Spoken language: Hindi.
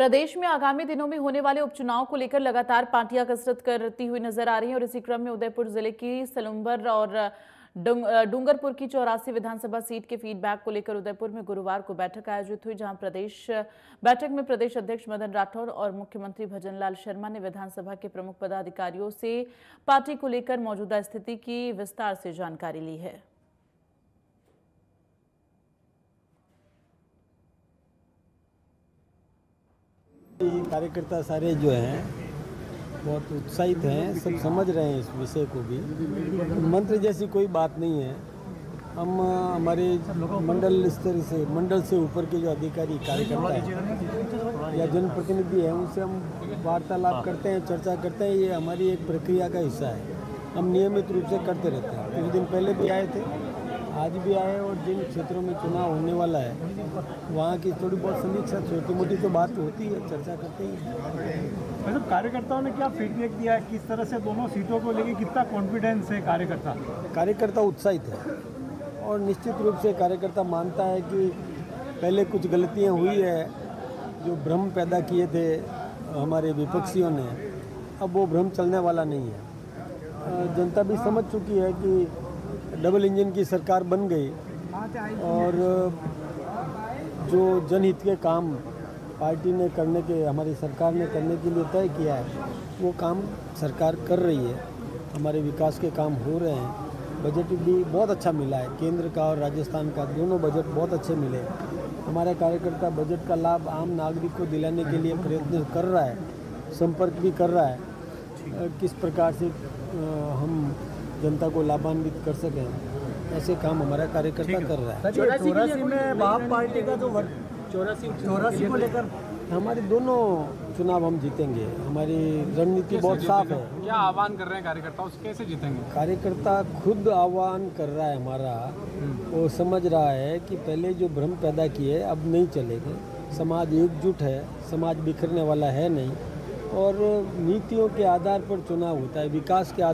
प्रदेश में आगामी दिनों में होने वाले उपचुनाव को लेकर लगातार पार्टियां कसरत करती हुई नजर आ रही हैं और इसी क्रम में उदयपुर जिले की सलुंबर और डूंगरपुर की 84 विधानसभा सीट के फीडबैक को लेकर उदयपुर में गुरुवार को बैठक आयोजित हुई, जहां बैठक में प्रदेश अध्यक्ष मदन राठौर और मुख्यमंत्री भजनलाल शर्मा ने विधानसभा के प्रमुख पदाधिकारियों से पार्टी को लेकर मौजूदा स्थिति की विस्तार से जानकारी ली है। कार्यकर्ता सारे जो हैं बहुत उत्साहित हैं, सब समझ रहे हैं इस विषय को भी। मंत्र जैसी कोई बात नहीं है। हम हमारे मंडल से ऊपर के जो अधिकारी कार्यकर्ता हैं या जनप्रतिनिधि हैं उनसे हम वार्तालाप करते हैं, चर्चा करते हैं। ये हमारी एक प्रक्रिया का हिस्सा है, हम नियमित रूप से करते रहते हैं। कुछ दिन पहले भी आए थे, आज भी आए, और जिन क्षेत्रों में चुनाव होने वाला है वहाँ की थोड़ी बहुत समीक्षा, छोटी मोटी तो बात होती है, चर्चा करते हैं। मतलब कार्यकर्ताओं ने क्या फीडबैक दिया है, किस तरह से दोनों सीटों को लेकर कितना कॉन्फिडेंस है कार्यकर्ता उत्साहित है और निश्चित रूप से कार्यकर्ता मानता है कि पहले कुछ गलतियाँ हुई है जो भ्रम पैदा किए थे हमारे विपक्षियों ने, अब वो भ्रम चलने वाला नहीं है। जनता भी समझ चुकी है कि डबल इंजन की सरकार बन गई और जो जनहित के काम पार्टी ने करने के, हमारी सरकार ने करने के लिए तय किया है वो काम सरकार कर रही है। हमारे विकास के काम हो रहे हैं। बजट भी बहुत अच्छा मिला है, केंद्र का और राजस्थान का दोनों बजट बहुत अच्छे मिले। हमारा कार्यकर्ता बजट का लाभ आम नागरिक को दिलाने के लिए प्रयत्न कर रहा है, संपर्क भी कर रहा है किस प्रकार से हम जनता को लाभान्वित कर सकें, ऐसे काम हमारा कार्यकर्ता कर रहा है। 84 में बाप पार्टी का जो 84 को लेकर हमारे दोनों चुनाव हम जीतेंगे। हमारी रणनीति बहुत साफ है। क्या आह्वान कर रहे हैं कार्यकर्ता, उससे कैसे जीतेंगे? कार्यकर्ता खुद आह्वान कर रहा है हमारा, वो समझ रहा है कि पहले जो भ्रम पैदा किए अब नहीं चलेंगे। समाज एकजुट है, समाज बिखरने वाला है नहीं, और नीतियों के आधार पर चुनाव होता है, विकास के